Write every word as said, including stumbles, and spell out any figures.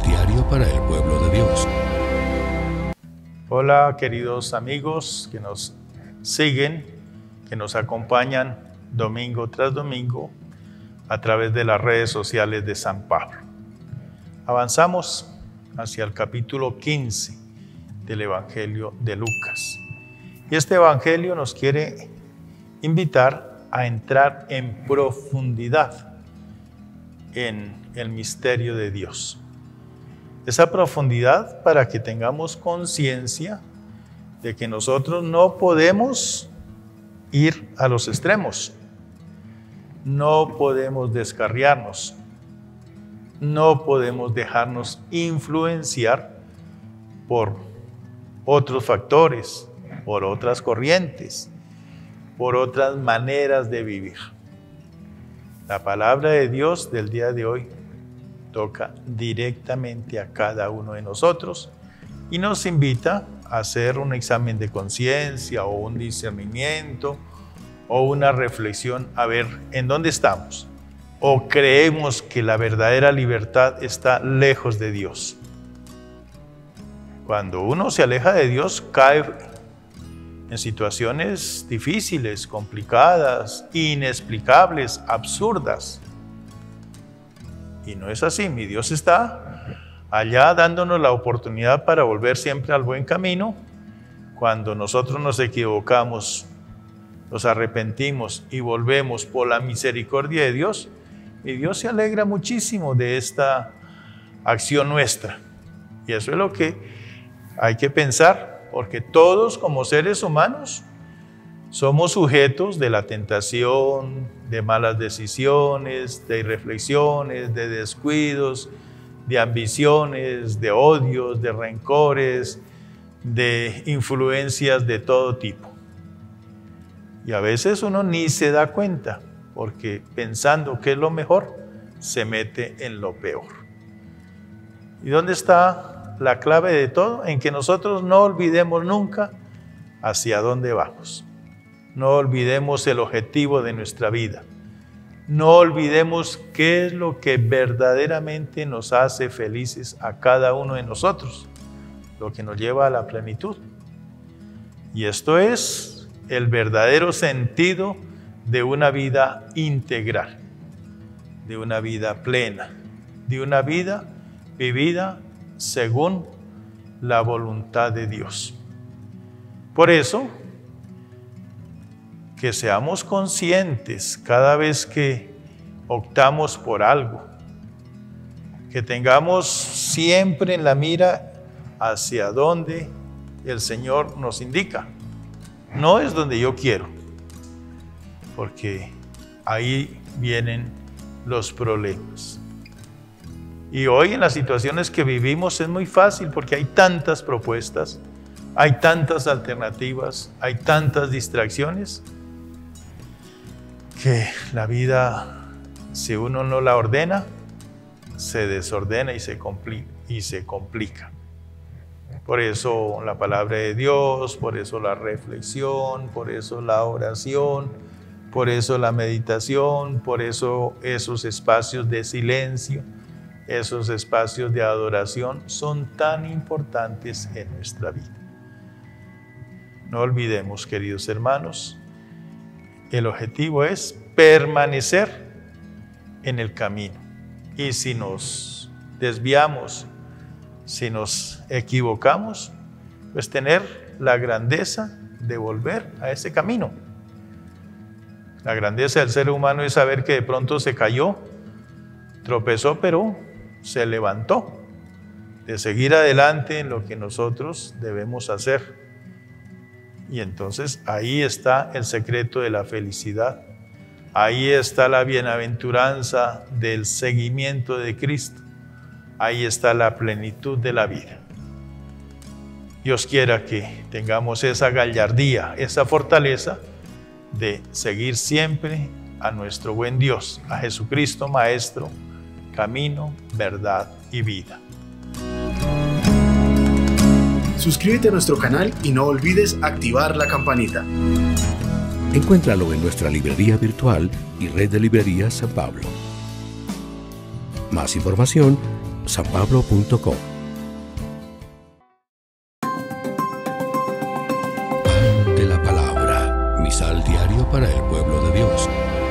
diario para el pueblo de Dios. Hola queridos amigos que nos siguen, que nos acompañan domingo tras domingo a través de las redes sociales de San Pablo. Avanzamos hacia el capítulo quince del Evangelio de Lucas. Y este Evangelio nos quiere invitar a entrar en profundidad en el misterio de Dios. Esa profundidad para que tengamos conciencia de que nosotros no podemos ir a los extremos, no podemos descarriarnos, no podemos dejarnos influenciar por otros factores, por otras corrientes, por otras maneras de vivir. La palabra de Dios del día de hoy toca directamente a cada uno de nosotros y nos invita a hacer un examen de conciencia o un discernimiento o una reflexión a ver en dónde estamos o creemos que la verdadera libertad está lejos de Dios. Cuando uno se aleja de Dios cae en situaciones difíciles, complicadas, inexplicables, absurdas. Y no es así, mi Dios está allá dándonos la oportunidad para volver siempre al buen camino. Cuando nosotros nos equivocamos, nos arrepentimos y volvemos por la misericordia de Dios, mi Dios se alegra muchísimo de esta acción nuestra. Y eso es lo que hay que pensar, porque todos como seres humanos somos sujetos de la tentación, de malas decisiones, de irreflexiones, de descuidos, de ambiciones, de odios, de rencores, de influencias de todo tipo. Y a veces uno ni se da cuenta, porque pensando que es lo mejor, se mete en lo peor. ¿Y dónde está la clave de todo? En que nosotros no olvidemos nunca hacia dónde vamos. No olvidemos el objetivo de nuestra vida. No olvidemos qué es lo que verdaderamente nos hace felices a cada uno de nosotros, lo que nos lleva a la plenitud. Y esto es el verdadero sentido de una vida integral, de una vida plena, de una vida vivida según la voluntad de Dios. Por eso, que seamos conscientes cada vez que optamos por algo, que tengamos siempre en la mira hacia donde el Señor nos indica. No es donde yo quiero, porque ahí vienen los problemas. Y hoy en las situaciones que vivimos es muy fácil porque hay tantas propuestas, hay tantas alternativas, hay tantas distracciones, que la vida, si uno no la ordena, se desordena y se complica, y se complica. Por eso la palabra de Dios, por eso la reflexión, por eso la oración, por eso la meditación, por eso esos espacios de silencio, esos espacios de adoración son tan importantes en nuestra vida. No olvidemos, queridos hermanos, el objetivo es permanecer en el camino. Y si nos desviamos, si nos equivocamos, pues tener la grandeza de volver a ese camino. La grandeza del ser humano es saber que de pronto se cayó, tropezó, pero se levantó, de seguir adelante en lo que nosotros debemos hacer. Y entonces ahí está el secreto de la felicidad. Ahí está la bienaventuranza del seguimiento de Cristo. Ahí está la plenitud de la vida. Dios quiera que tengamos esa gallardía, esa fortaleza de seguir siempre a nuestro buen Dios, a Jesucristo Maestro, camino, verdad y vida. Suscríbete a nuestro canal y no olvides activar la campanita. Encuéntralo en nuestra librería virtual y red de librerías San Pablo. Más información san pablo punto com. Pan de la palabra, misal diario para el pueblo de Dios.